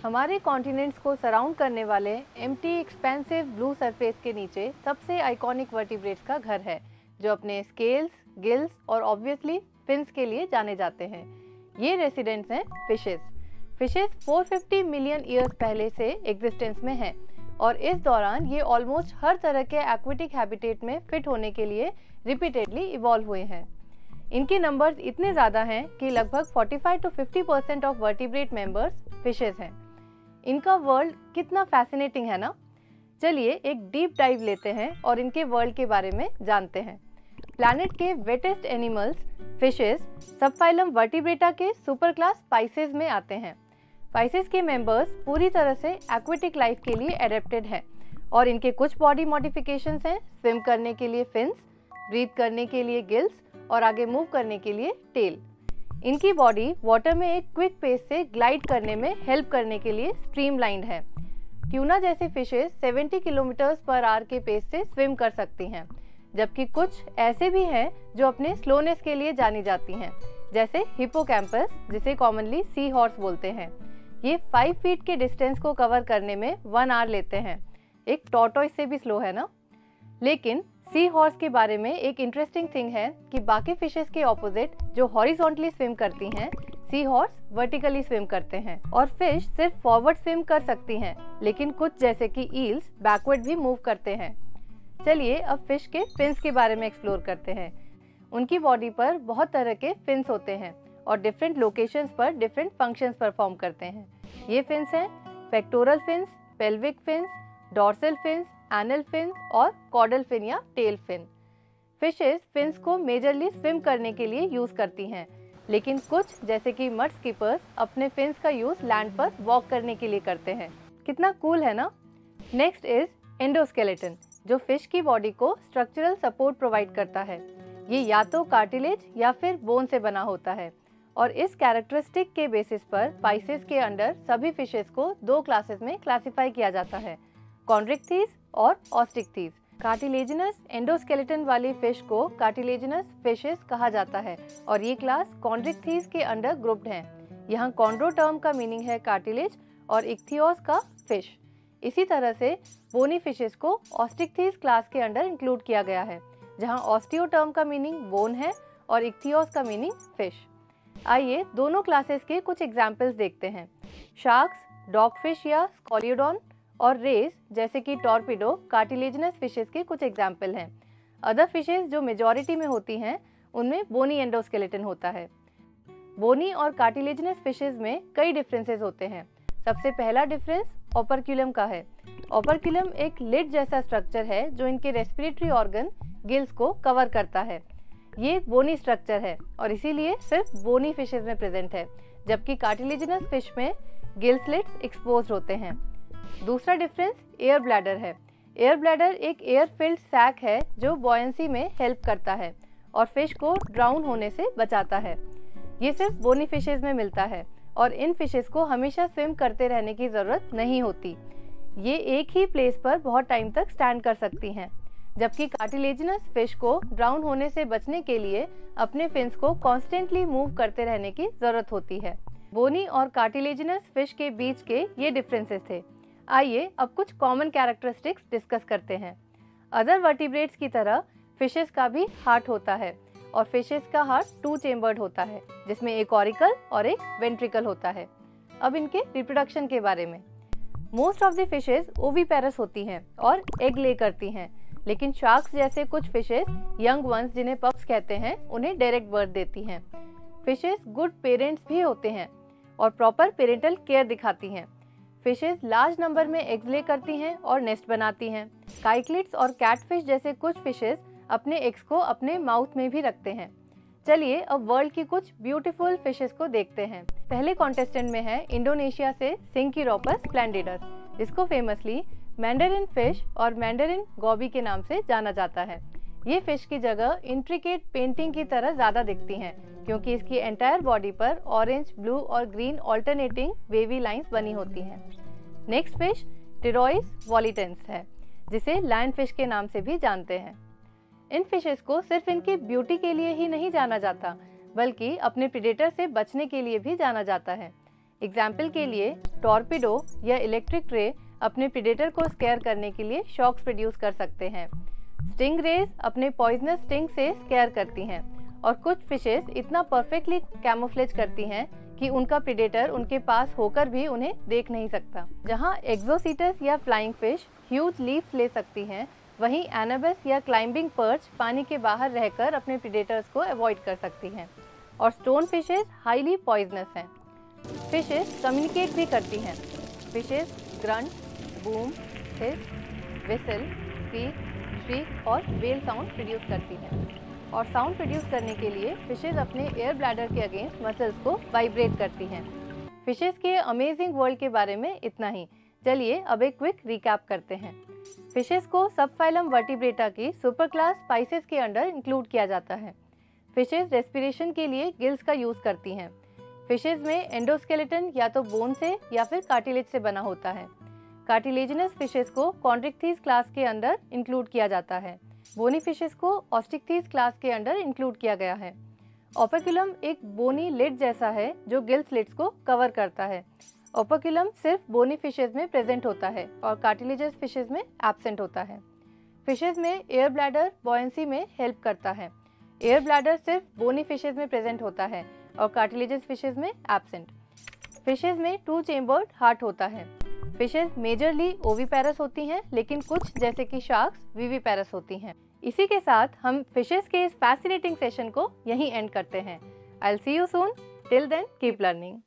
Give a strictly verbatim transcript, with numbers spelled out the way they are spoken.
हमारे कॉन्टिनेंट्स को सराउंड करने वाले एम्प्टी एक्सपेंसिव ब्लू सरफेस के नीचे सबसे आइकॉनिक वर्टिब्रेट्स का घर है, जो अपने स्केल्स, गिल्स और ऑब्वियसली फिन्स के लिए जाने जाते हैं। ये रेसिडेंट्स हैं फिशेस। फिशेस चार सौ पचास मिलियन ईयर्स पहले से एग्जिस्टेंस में हैं और इस दौरान ये ऑलमोस्ट हर तरह के एक्वेटिक हैबिटेट में फिट होने के लिए रिपीटेडली इवॉल्व हुए हैं। इनके नंबर्स इतने ज़्यादा हैं कि लगभग पैंतालीस टू पचास percent of vertebrate members fishes हैं। इनका वर्ल्ड कितना फैसिनेटिंग है ना। चलिए एक डीप डाइव लेते हैं और इनके वर्ल्ड के बारे में जानते हैं। प्लैनेट के wettest animals fishes subphylum Vertebrata के सुपर क्लास पाइसेस में आते हैं। पाइसेस के मेंबर्स पूरी तरह से एक्वेटिक लाइफ के लिए एडेप्टेड हैं और इनके कुछ बॉडी मॉडिफिकेशंस हैं। स्विम करने के लिए फिन्स, ब्रीथ करने के लिए गिल्स और आगे मूव करने के लिए टेल। इनकी बॉडी वाटर में एक क्विक पेस से ग्लाइड करने में हेल्प करने के लिए स्ट्रीमलाइंड है। ट्यूना जैसे फिशेस सत्तर किलोमीटर्स पर आवर के पेस से स्विम कर सकती हैं, जबकि कुछ ऐसे भी हैं जो अपने स्लोनेस के लिए जानी जाती हैं, जैसे हिप्पोकैम्पस, जिसे कॉमनली सी हॉर्स बोलते हैं। ये फाइव फीट के डिस्टेंस को कवर करने में वन आवर लेते हैं। एक टॉर्टोइस से भी स्लो है ना। लेकिन सी हॉर्स के बारे में एक इंटरेस्टिंग थिंग है कि बाकी फिशेस के ऑपोजिट जो हॉरिजॉन्टली स्विम करती हैं, सी हॉर्स वर्टिकली स्विम करते हैं। और फिश सिर्फ फॉरवर्ड स्विम कर सकती हैं, लेकिन कुछ जैसे कि ईल्स बैकवर्ड भी मूव करते हैं। चलिए अब फिश के फिन्स के बारे में एक्सप्लोर करते हैं। उनकी बॉडी पर बहुत तरह के फिन्स होते हैं और डिफरेंट लोकेशंस पर डिफरेंट फंक्शंस परफॉर्म करते हैं। ये फिन्स हैं pectoral fins, pelvic fins, dorsal fins, anal fin और कॉर्डल फिन या टेल फिन। फिशेस फिन्स को मेजरली स्विम करने के लिए यूज करती हैं, लेकिन कुछ जैसे कि मड स्कीपर्स अपने फिन्स का यूज लैंड पर वॉक करने के लिए करते हैं। कितना कूल है ना। नेक्स्ट इज एंडोस्केलेटन, जो फिश की बॉडी को स्ट्रक्चरल सपोर्ट प्रोवाइड करता है। ये या तो कार्टिलेज या फिर बोन से बना होता है और इस कैरेक्टरिस्टिक के बेसिस पर पाइसेस के अंडर सभी फिशेस को दो क्लासेस में क्लासिफाई किया जाता है, कॉन्ड्रिक्थीज और ऑस्टिकथीज। कार्टिलेजिनस एंडोस्केलेटन वाली फिश को कार्टिलेजिनस फिशेस कहा जाता है और ये क्लास कॉन्ड्रिक्थीज के अंडर ग्रुप्ड हैं। यहाँ कॉन्ड्रो टर्म का मीनिंग है कार्टिलेज और इक्थियोस का फिश। इसी तरह से बोनी फिशेस को ऑस्टिकथीज क्लास के अंडर इंक्लूड किया गया है, जहाँ ऑस्टियो टर्म का मीनिंग बोन है और इक्थियोस का मीनिंग फिश। आइए दोनों क्लासेस के कुछ एग्जाम्पल्स देखते हैं। शार्क्स, डॉगफिश या स्कॉलियोडॉन और रेस जैसे कि टॉर्पिडो कार्टिलेजिनस फिशेस के कुछ एग्जाम्पल हैं। अदर फिशेस जो मेजॉरिटी में होती हैं, उनमें बोनी एंडोस्केलेटन होता है। बोनी और कार्टिलेजिनस फिशेस में कई डिफरेंसेस होते हैं। सबसे पहला डिफरेंस ओपर्क्यूलम का है। ओपर्क्यूलम एक लिड जैसा स्ट्रक्चर है जो इनके रेस्पिरेटरी ऑर्गन गिल्स को कवर करता है। ये एक बोनी स्ट्रक्चर है और इसीलिए सिर्फ बोनी फिशेस में प्रेजेंट है, जबकि कार्टिलेजिनस फिश में गिल स्लिट्स एक्सपोज्ड होते हैं। दूसरा डिफरेंस एयर ब्लैडर है। एयर ब्लैडर एक एयर फिल्ड सैक है जो बॉयंसी में हेल्प करता है और फिश को ड्राउन होने से बचाता है। ये सिर्फ बोनी फिशेस में मिलता है और इन फिशेस को हमेशा स्विम करते रहने की ज़रूरत नहीं होती। ये एक ही प्लेस पर बहुत टाइम तक स्टैंड कर सकती हैं, जबकि कार्टिलेजिनस फिश को ड्राउन होने से बचने के लिए अपने फिन्स को कॉन्स्टेंटली मूव करते रहने की ज़रूरत होती है। बोनी और कार्टिलेजिनस फिश के बीच के ये डिफरेंसेस थे। आइए अब कुछ कॉमन कैरेक्टरिस्टिक्स डिस्कस करते हैं। अदर वर्टिब्रेट्स की तरह फिशेस का भी हार्ट होता है और फिशेस का हार्ट टू चेम्बर्ड होता है, जिसमें एक ऑरिकल और एक वेंट्रिकल होता है। अब इनके रिप्रोडक्शन के बारे में। Most of the fishes oviparous होती हैं और एग ले करती हैं, लेकिन शार्क्स जैसे कुछ फिशेस यंग वंस, जिन्हें पप्स कहते हैं, उन्हें डायरेक्ट बर्थ देती हैं। फिशेस गुड पेरेंट्स भी होते हैं और प्रॉपर पेरेंटल केयर दिखाती हैं। फिशेस लार्ज नंबर में एग्स ले करती हैं और नेस्ट बनाती हैं। काइक्लिड्स और कैटफिश जैसे कुछ फिशेस अपने एग्स को अपने माउथ में भी रखते हैं। चलिए अब वर्ल्ड की कुछ ब्यूटीफुल फिशेस को देखते हैं। पहले कॉन्टेस्टेंट में है इंडोनेशिया से सिंकिरोपस स्प्लेंडिडस, जिसको फेमसली मैंडरिन फिश और मैंडरिन गॉबी के नाम से जाना जाता है। ये फिश की जगह इंट्रिकेट पेंटिंग की तरह ज़्यादा दिखती हैं, क्योंकि इसकी एंटायर बॉडी पर ऑरेंज, ब्लू और ग्रीन ऑल्टरनेटिंग वेवी लाइंस बनी होती हैं। नेक्स्ट फिश टिरोइस वॉलिटेंस है, जिसे लायन फिश के नाम से भी जानते हैं। इन फिशेस को सिर्फ इनकी ब्यूटी के लिए ही नहीं जाना जाता, बल्कि अपने प्रेडेटर से बचने के लिए भी जाना जाता है। एग्जाम्पल के लिए टॉर्पिडो या इलेक्ट्रिक रे अपने प्रेडेटर को स्केयर करने के लिए शॉक्स प्रोड्यूस कर सकते हैं। स्टिंग रेज अपने पॉइजनस स्टिंग से स्केयर करती हैं और कुछ फिशेस इतना परफेक्टली कैमोफ्लेज करती हैं कि उनका प्रेडेटर उनके पास होकर भी उन्हें देख नहीं सकता। जहां एक्सोसीटस या फ्लाइंग फिश ह्यूज लीप्स ले सकती हैं, वहीं एनाबेस या क्लाइंबिंग पर्च पानी के बाहर रहकर अपने प्रेडेटर्स को अवॉइड कर सकती हैं। और स्टोन फिशेस हाईली पॉइजनस हैं। फिशेस कम्युनिकेट भी करती हैं। Fishes grunt, boom, hiss, whistle, squeak, shriek और वेल साउंड प्रोड्यूस करती हैं। और साउंड प्रोड्यूस करने के लिए फिशेस अपने एयर ब्लैडर के अगेंस्ट मसल्स को वाइब्रेट करती हैं। फिशेस के अमेजिंग वर्ल्ड के बारे में इतना ही। चलिए अब एक क्विक रिकैप करते हैं। फिशेस को सबफाइलम वर्टिब्रेटा की सुपर क्लास स्पाइसेस के अंडर इंक्लूड किया जाता है। फिशेस रेस्पिरेशन के लिए गिल्स का यूज करती हैं। फिशेस में एंडोस्केलेटन या तो बोन से या फिर कार्टिलेज से बना होता है। कार्टिलेजिनस फिशेस को कॉन्ड्रिक्थीज क्लास के अंदर इंक्लूड किया जाता है। बोनी फिशेस को ऑस्टिक्थीज क्लास के अंडर इंक्लूड किया गया है। ओपेकुलम एक बोनी लिड जैसा है जो गिल स्लिट्स को कवर करता है। ओपेकुलम सिर्फ बोनी फिशेस में प्रेजेंट होता है और कार्टिलेजस फिशेस में एब्सेंट होता है। फिशेस में एयर ब्लैडर बॉयंसी में हेल्प करता है। एयर ब्लैडर सिर्फ बोनी फिशेस में प्रेजेंट होता है और कार्टिलेजस फिशेस में एब्सेंट। फिशेस में टू चेम्बर्ड हार्ट होता है। फिशेस मेजरली ओविपेरस होती हैं, लेकिन कुछ जैसे कि शार्क्स विविपेरस होती हैं। इसी के साथ हम फिशेस के इस फैसिनेटिंग सेशन को यहीं एंड करते हैं। I will see you soon. Till then keep learning.